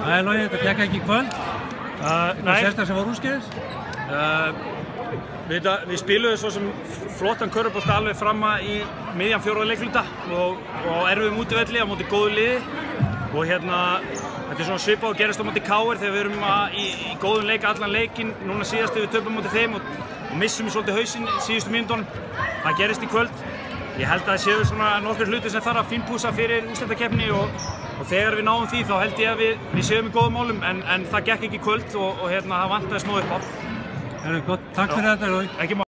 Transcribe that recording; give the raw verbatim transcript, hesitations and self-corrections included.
Það er Logi, þetta gekk ekki í kvöld. Uh, Eitthvað sérstaklega sem var úrskeiðis? Uh, við, við spiluðum svo sem flottan körfubolta alveg framma í miðjan fjórða leikluta og, og erfiðum útivelli á móti góðu liði og hérna þetta er svona svipað og gerist á móti K R þegar við erum að, í, í góðum leik allan leikinn núna síðast þegar við töpum móti þeim og, og missum í svolítið hausinn síðustu mínútunum. Það gerist í kvöld. Ég held að það séu svona nokkur hluti sem þarf að fínpúsa fyrir úrslitakeppni og, og þegar við náum því þá held ég að við, við séum í góðum málum en, en það gekk ekki í kvöld og, og hérna það vantaði smá upp á. Takk fyrir þetta, Logi.